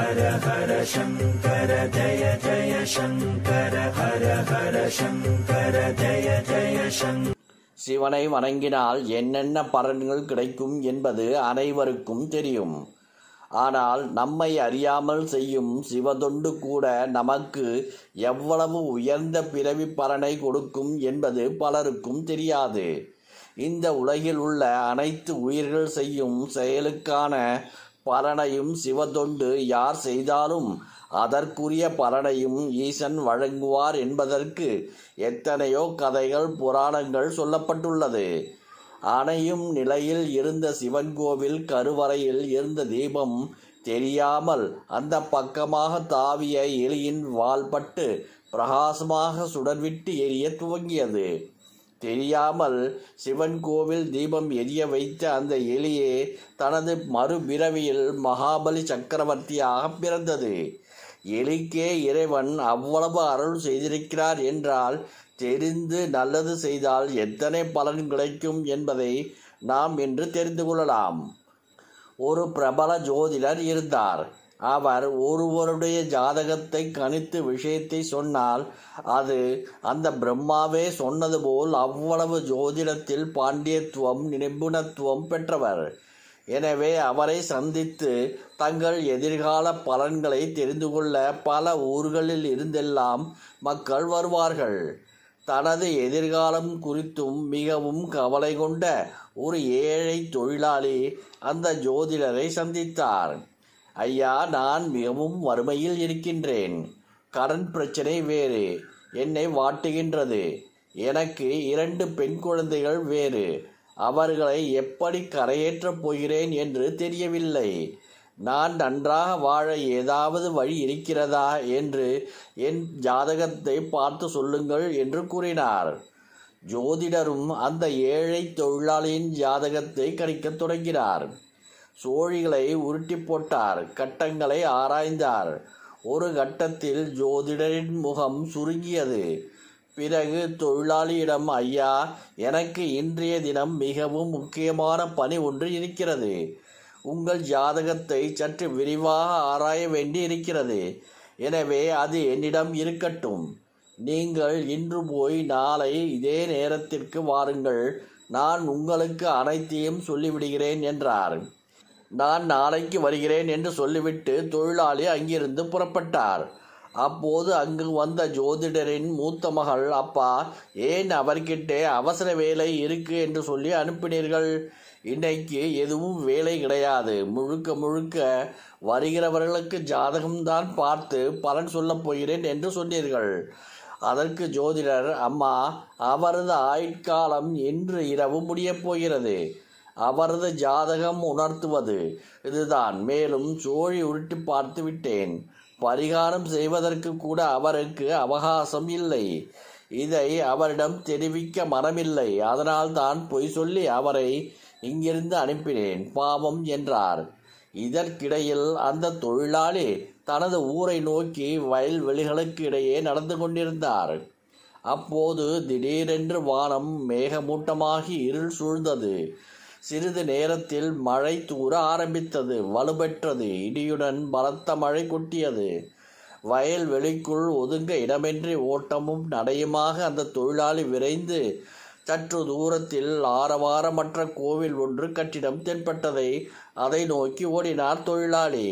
ஹர ஹர சங்கர ஜய ஜய சங்கர ஹர ஹர சங்கர ஜய ஜய சங்கர. சிவனை வணங்கினால் என்னென்ன பலன்கள் கிடைக்கும் என்பது அனைவருக்கும் தெரியும். ஆனால் நம்மை அறியாமல் செய்யும் சிவதொண்டு கூட நமக்கு எவ்வளவு உயர்ந்த பிறவி பலனை கொடுக்கும் என்பது பலருக்கும் தெரியாது. இந்த உலகில் உள்ள அனைத்து உயிர்கள் செய்யும் செயலுக்கான பலனையும் சிவதொண்டு யார் செய்தாலும் அதற்குரிய பலனையும் ஈசன் வழங்குவார் என்பதற்கு எத்தனையோ கதைகள் புராணங்கள் சொல்லப்பட்டுள்ளது. அணையும் நிலையில் இருந்த சிவன் கோவில் கருவறையில் இருந்த தீபம் தெரியாமல் அந்த பக்கமாக தாவிய எலியின் வால்பட்டு பிரகாசமாக சுடர்விட்டு எரிய துவங்கியது. தெரியாமல் சிவன் கோவில் தீபம் எரிய வைத்த அந்த எலியே தனது மறுபிறவியில் மகாபலி சக்கரவர்த்தியாக பிறந்தது. எலிக்கே இறைவன் அவ்வளவு அருள் செய்திருக்கிறார் என்றால் தெரிந்து நல்லது செய்தால் எத்தனை பலன் கிடைக்கும் என்பதை நாம் இன்று தெரிந்து கொள்ளலாம். ஒரு பிரபல ஜோதிடர் இருந்தார். அவர் ஒருவருடைய ஜாதகத்தை கணித்து விஷயத்தை சொன்னால் அது அந்த பிரம்மாவே சொன்னது போல் அவ்வளவு ஜோதிடத்தில் பாண்டியத்துவம் நிபுணத்துவம் பெற்றவர். எனவே அவரை சந்தித்து தங்கள் எதிர்கால பலன்களை தெரிந்து கொள்ள பல ஊர்களில் இருந்தெல்லாம் மக்கள் வருவார்கள். தனது எதிர்காலம் குறித்தும் மிகவும் கவலை கொண்ட ஒரு ஏழை தொழிலாளி அந்த ஜோதிடரை சந்தித்தார். ஐயா, நான் மிகவும் வறுமையில் இருக்கின்றேன். கடன் பிரச்சனை வேறு என்னை வாட்டுகின்றது. எனக்கு 2 பெண் குழந்தைகள் வேறு. அவர்களை எப்படி கரையேற்றப் போகிறேன் என்று தெரியவில்லை. நான் நன்றாக வாழ ஏதாவது வழி இருக்கிறதா என்று என் ஜாதகத்தை பார்த்து சொல்லுங்கள் என்று கூறினார். ஜோதிடரும் அந்த ஏழை தொழிலாளியின் ஜாதகத்தை கணிக்கத் தொடங்கினார். சோழிகளை உருட்டி போட்டார். கட்டங்களை ஆராய்ந்தார். ஒரு கட்டத்தில் ஜோதிடரின் முகம் சுருங்கியது. பிறகு தொழிலாளியிடம், ஐயா, எனக்கு இன்றைய தினம் மிகவும் முக்கியமான பணி ஒன்று இருக்கிறது. உங்கள் ஜாதகத்தை சற்று விரிவாக ஆராய வேண்டி இருக்கிறது. எனவே அது என்னிடம் இருக்கட்டும். நீங்கள் இன்று போய் நாளை இதே நேரத்திற்கு வாருங்கள். நான் உங்களுக்கு அனைத்தையும் சொல்லிவிடுகிறேன் என்றார். நான் நாளைக்கு வருகிறேன் என்று சொல்லிவிட்டு தொழிலாளி அங்கிருந்து புறப்பட்டார். அப்போது அங்கு வந்த ஜோதிடரின் மூத்த மகள், அப்பா, ஏன் அவர்கிட்ட அவசர வேலை இருக்கு என்று சொல்லி அனுப்பினீர்கள்? இன்னைக்கு எதுவும் வேலை கிடையாது. முழுக்க முழுக்க வருகிறவர்களுக்கு ஜாதகம்தான் பார்த்து பலன் சொல்லப் போகிறேன் என்று சொன்னீர்கள். அதற்கு ஜோதிடர், அம்மா, அவரது ஆயுட்காலம் இன்று இரவு முடியப் போகிறது. அவரது ஜாதகம் உணர்த்துவது இதுதான். மேலும் சோழி உருட்டி பார்த்து விட்டேன். பரிகாரம் செய்வதற்கு கூட அவருக்கு அவகாசம் இல்லை. இதை அவரிடம் தெரிவிக்க மனமில்லை. அதனால் தான் பொய் சொல்லி அவரை இங்கிருந்து அனுப்பினேன். பாவம் என்றார். இதற்கிடையில் அந்த தொழிலாளி தனது ஊரை நோக்கி வயல்வெளிகளுக்கு இடையே நடந்து கொண்டிருந்தார். அப்போது திடீரென்று வானம் மேகமூட்டமாகி இருள் சூழ்ந்தது. சிறிது நேரத்தில் மழை தூர ஆரம்பித்தது. வலுப்பெற்றது. இடியுடன் பலத்த மழை கொட்டியது. வயல்வெளிக்குள் ஒதுங்க இடமின்றி ஓட்டமும் நடையுமாக அந்த தொழிலாளி விரைந்து சற்று தூரத்தில் ஆரவாரமற்ற கோவில் ஒன்று கட்டிடம் தென்பட்டதை அதை நோக்கி ஓடினார் தொழிலாளி.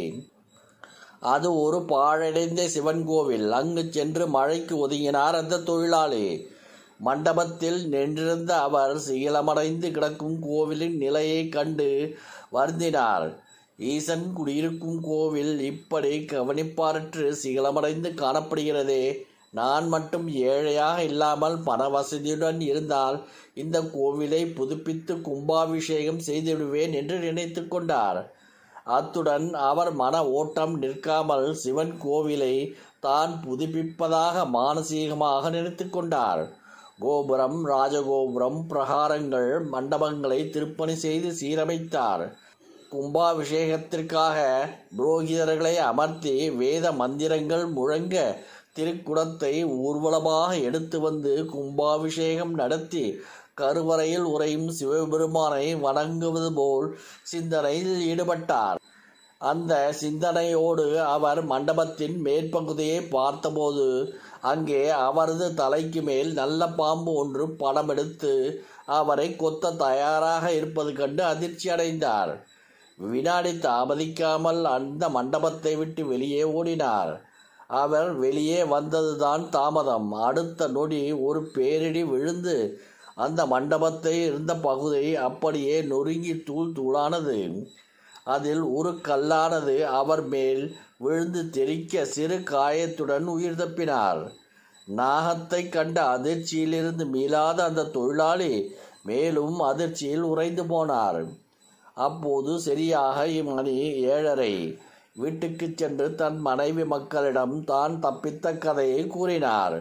அது ஒரு பாழடைந்த சிவன் கோவில். அங்கு சென்று மழைக்கு ஒதுங்கினார் அந்த தொழிலாளி. மண்டபத்தில் நின்றிருந்த அவர் சிகிலமடைந்து கிடக்கும் கோவிலின் நிலையை கண்டு வருந்தினார். ஈசன் குடியிருக்கும் கோவில் இப்படி கவனிப்பாரற்று சிகிலமடைந்து காணப்படுகிறதே. நான் மட்டும் ஏழையாக இல்லாமல் பண வசதியுடன் இருந்தால் இந்த கோவிலை புதுப்பித்து கும்பாபிஷேகம் செய்துவிடுவேன் என்று நினைத்து கொண்டார். அத்துடன் அவர் மன ஓட்டம் நிற்காமல் சிவன் கோவிலை தான் புதுப்பிப்பதாக மானசீகமாக நினைத்து கொண்டார். கோபுரம், ராஜகோபுரம், பிரகாரங்கள், மண்டபங்களை திருப்பணி செய்து சீரமைத்தார். கும்பாபிஷேகத்திற்காக புரோகிதர்களை அமர்த்தி வேத மந்திரங்கள் முழங்க திருக்குடத்தை ஊர்வலமாக எடுத்து வந்து கும்பாபிஷேகம் நடத்தி கருவறையில் உறையும் சிவபெருமானை வணங்குவது போல் சிந்தனையில் ஈடுபட்டார். அந்த சிந்தனையோடு அவர் மண்டபத்தின் மேற்பகுதியை பார்த்தபோது அங்கே அவரது தலைக்கு மேல் நல்ல பாம்பு ஒன்று படமெடுத்து அவரை கொத்த தயாராக இருப்பது கண்டு அதிர்ச்சி அடைந்தார். வினாடி தாமதிக்காமல் அந்த மண்டபத்தை விட்டு வெளியே ஓடினார். அவர் வெளியே வந்ததுதான் தாமதம். அடுத்த நொடி ஒரு பேரிடி விழுந்து அந்த மண்டபத்தை இருந்த பகுதி அப்படியே நொறுங்கி தூள் தூளானது. அதில் ஒரு கல்லானது அவர் மேல் விழுந்து தெறிக்க சிறு காயத்துடன் உயிர் தப்பினார். நாகத்தை கண்ட அதிர்ச்சியிலிருந்து மீளாத அந்த தொழிலாளி மேலும் அதிர்ச்சியில் உறைந்து போனார். அப்போது சரியாக மணி 7:30. வீட்டுக்கு சென்று தன் மனைவி மக்களிடம் தான் தப்பித்த கதையை கூறினார்.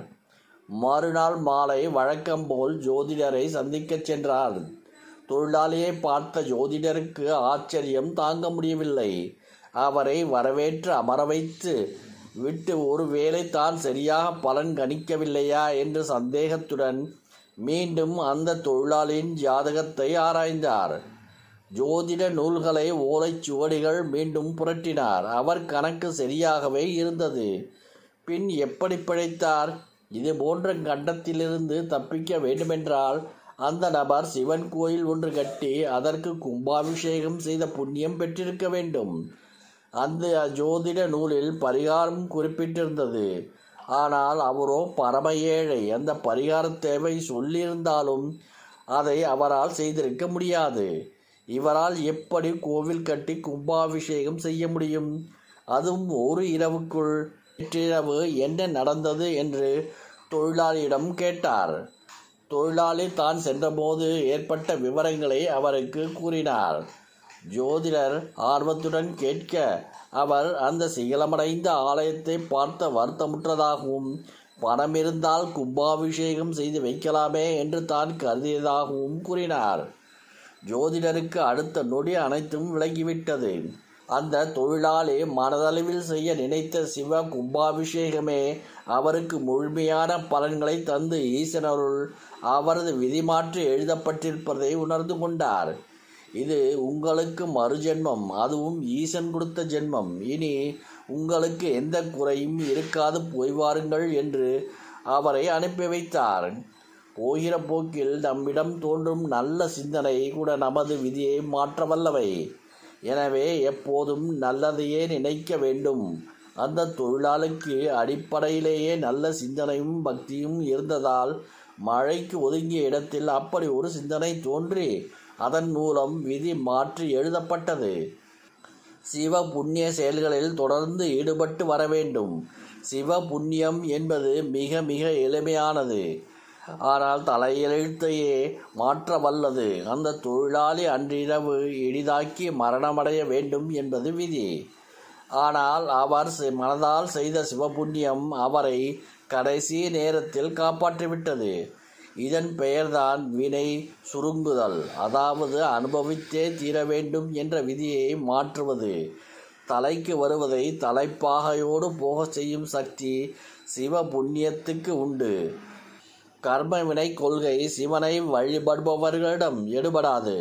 மறுநாள் மாலை வழக்கம்போல் ஜோதிடரை சந்திக்கச் சென்றார். தொழிலாளியை பார்த்த ஜோதிடருக்கு ஆச்சரியம் தாங்க முடியவில்லை. அவரை வரவேற்று அமர வைத்து விட்டு ஒருவேளை தான் சரியாக பலன் கணிக்கவில்லையா என்று சந்தேகத்துடன் மீண்டும் அந்த தொழிலாளியின் ஜாதகத்தை ஆராய்ந்தார். ஜோதிட நூல்களை ஓலைச்சுவடிகள் மீண்டும் புரட்டினார். அவர் கணக்கு சரியாகவே இருந்தது. பின் எப்படி பிழைத்தார்? இது போன்ற கண்டத்திலிருந்து தப்பிக்க வேண்டுமென்றால் அந்த நபர் சிவன் கோயில் ஒன்று கட்டி அதற்கு கும்பாபிஷேகம் செய்த புண்ணியம் பெற்றிருக்க வேண்டும். அந்த ஜோதிட நூலில் பரிகாரம் குறிப்பிட்டிருந்தது. ஆனால் அவரோ பரம ஏழை. அந்த பரிகார தேவை சொல்லியிருந்தாலும் அதை அவரால் செய்திருக்க முடியாது. இவரால் எப்படி கோவில் கட்டி கும்பாபிஷேகம் செய்ய முடியும்? அதுவும் ஒரு இரவுக்குள். நேற்றிரவு என்ன நடந்தது என்று தொழிலாளியிடம் கேட்டார். தொழிலாளி தான் சென்றபோது ஏற்பட்ட விவரங்களை அவருக்கு கூறினார். ஜோதிடர் ஆர்வத்துடன் கேட்க அவர் அந்த சிகலமடைந்த ஆலயத்தை பார்த்த வருத்தமுற்றதாகவும் பணம் இருந்தால் கும்பாபிஷேகம் செய்து வைக்கலாமே என்று தான் கருதியதாகவும் கூறினார். ஜோதிடருக்கு அடுத்த நொடி அனைத்தும் விளங்கிவிட்டது. அந்த தொழிலாளி மனதளவில் செய்ய நினைத்த சிவ கும்பாபிஷேகமே அவருக்கு முழுமையான பலன்களை தந்து ஈசனருள் அவரது விதி மாற்றி எழுதப்பட்டிருப்பதை உணர்ந்து கொண்டார். இது உங்களுக்கு மறுஜென்மம், அதுவும் ஈசன் கொடுத்த ஜென்மம். இனி உங்களுக்கு எந்த குறையும் இருக்காது, போய் வாருங்கள் என்று அவரை அனுப்பி வைத்தார். போகிற போக்கில் நம்மிடம் தோன்றும் நல்ல சிந்தனை கூட நமது விதியை மாற்ற வல்லவை. எனவே எப்போதும் நல்லதையே நினைக்க வேண்டும். அந்த தொழிலாளிக்கு அடிப்படையிலேயே நல்ல சிந்தனையும் பக்தியும் இருந்ததால் மழைக்கு ஒதுங்கிய இடத்தில் அப்படி ஒரு சிந்தனை தோன்றி அதன் மூலம் விதி மாற்றி எழுதப்பட்டது. சிவ புண்ணிய செயல்களில் தொடர்ந்து ஈடுபட்டு வர வேண்டும். சிவ புண்ணியம் என்பது மிக மிக எளிமையானது. ஆனால் தலையெழுத்தையே மாற்ற வல்லது. அந்த தொழிலாளி அன்றிரவு எளிதாக்கி மரணமடைய வேண்டும் என்பது விதி. ஆனால் அவர் மனதால் செய்த சிவபுண்ணியம் அவரை கடைசி நேரத்தில் காப்பாற்றிவிட்டது. இதன் பெயர்தான் வினை சுருங்குதல். அதாவது அனுபவித்தே தீர வேண்டும் என்ற விதியை மாற்றுவது. தலைக்கு வருவதை தலைப்பாகையோடு போக செய்யும் சக்தி சிவ புண்ணியத்துக்கு உண்டு. கர்ம வினை கொள்கை சிவனை வழிபடுபவர்களிடம் எடுபடாது.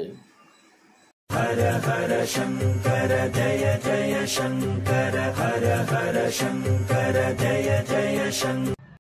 ஹர ஹர சங்கர ஜய ஜய சங்கர ஹர ஹர சங்கர ஜய ஜய சங்கர.